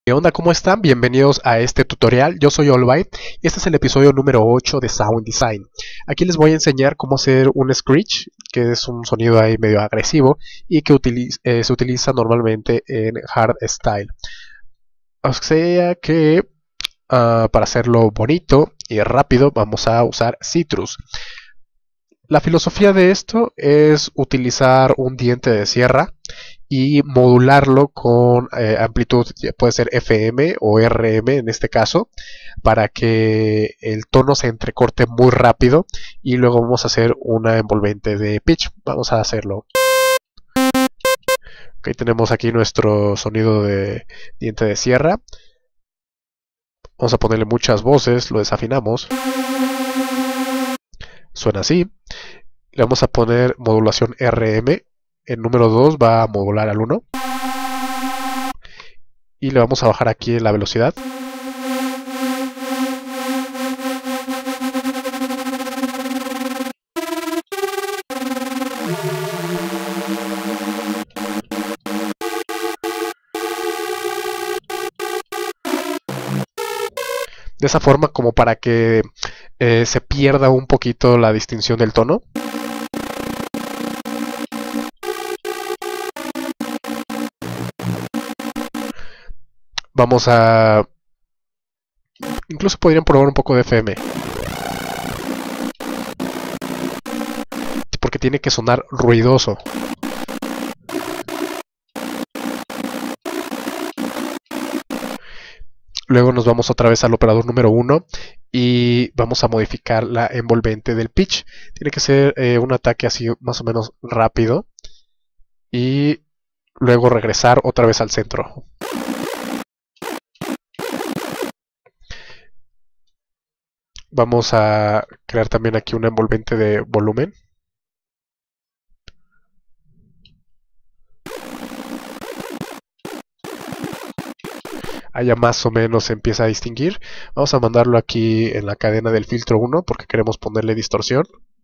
¿Qué onda? ¿Cómo están? Bienvenidos a este tutorial. Yo soy Allbyte y este es el episodio número 8 de Sound Design. Aquí les voy a enseñar cómo hacer un screech, que es un sonido ahí medio agresivo y que se utiliza normalmente en hardstyle. O sea que para hacerlo bonito y rápido vamos a usar Citrus. La filosofía de esto es utilizar un diente de sierra y modularlo con amplitud, puede ser FM o RM en este caso, para que el tono se entrecorte muy rápido y luego vamos a hacer una envolvente de pitch. Vamos a hacerlo. Ok, tenemos aquí nuestro sonido de diente de sierra. Vamos a ponerle muchas voces, lo desafinamos. Suena así. Le vamos a poner modulación RM. El número 2 va a modular al 1. Y le vamos a bajar aquí la velocidad. De esa forma como para que se pierda un poquito la distinción del tono. Vamos a... Incluso podrían probar un poco de FM. Porque tiene que sonar ruidoso. Luego nos vamos otra vez al operador número 1 y vamos a modificar la envolvente del pitch. Tiene que ser un ataque así más o menos rápido. Y luego regresar otra vez al centro. Vamos a crear también aquí una envolvente de volumen. Allá más o menos se empieza a distinguir. Vamos a mandarlo aquí en la cadena del filtro 1 porque queremos ponerle distorsión.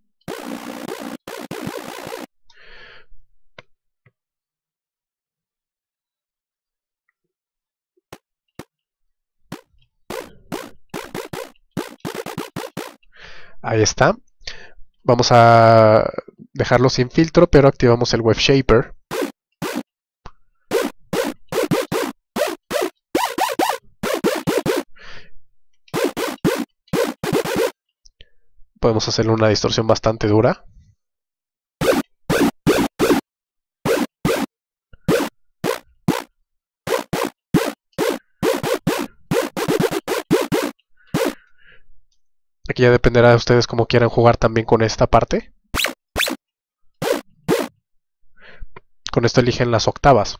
Ahí está. Vamos a dejarlo sin filtro, pero activamos el Wave Shaper. Podemos hacerle una distorsión bastante dura. Aquí ya dependerá de ustedes cómo quieran jugar también con esta parte. Con esto eligen las octavas.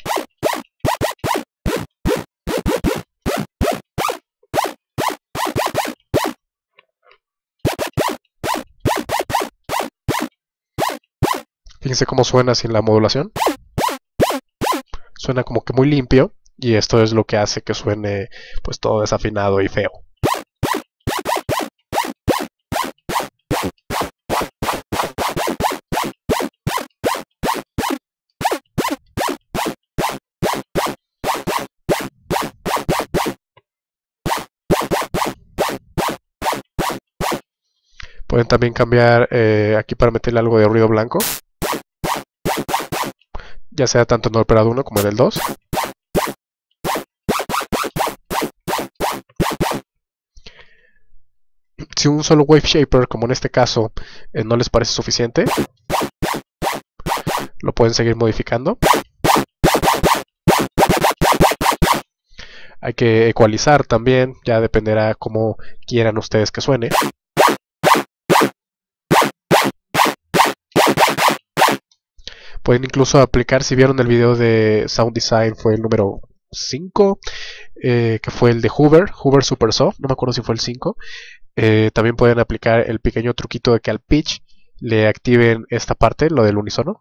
Fíjense cómo suena sin la modulación. Suena como que muy limpio y esto es lo que hace que suene pues todo desafinado y feo. Pueden también cambiar aquí para meterle algo de ruido blanco, ya sea tanto en el operador 1 como en el 2. Si un solo Wave Shaper, como en este caso, no les parece suficiente, lo pueden seguir modificando. Hay que ecualizar también, ya dependerá cómo quieran ustedes que suene. Pueden incluso aplicar, si vieron el video de Sound Design, fue el número 5, que fue el de Hoover Super Saw, no me acuerdo si fue el 5. También pueden aplicar el pequeño truquito de que al pitch le activen esta parte, lo del unísono,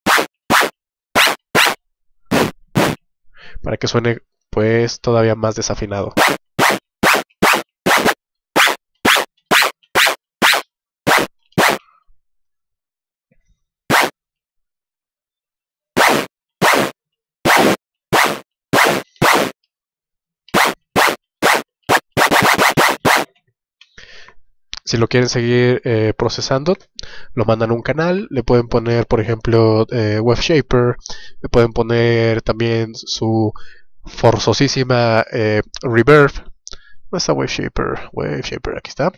para que suene pues todavía más desafinado. Si lo quieren seguir procesando, lo mandan a un canal, le pueden poner, por ejemplo, WebShaper, le pueden poner también su forzosísima reverb. ¿Dónde está WebShaper? WebShaper, aquí está.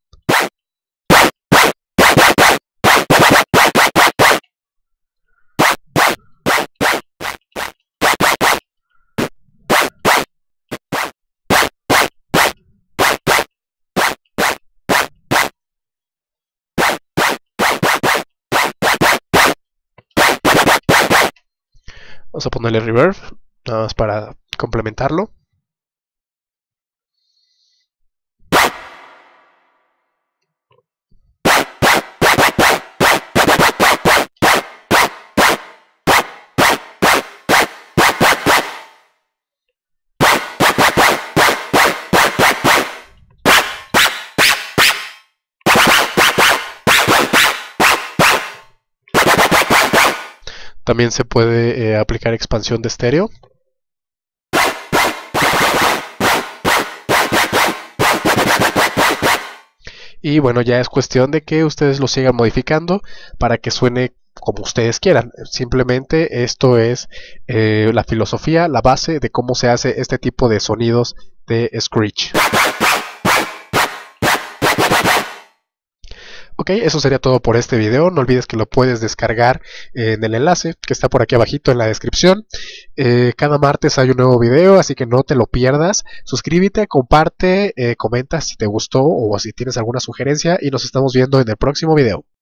Vamos a ponerle reverb, nada más para complementarlo. También se puede aplicar expansión de estéreo. Y bueno, ya es cuestión de que ustedes lo sigan modificando para que suene como ustedes quieran. Simplemente esto es la filosofía, la base de cómo se hace este tipo de sonidos de screech. Ok, eso sería todo por este video. No olvides que lo puedes descargar en el enlace que está por aquí abajito en la descripción. Cada martes hay un nuevo video, así que no te lo pierdas. Suscríbete, comparte, comenta si te gustó o si tienes alguna sugerencia y nos estamos viendo en el próximo video.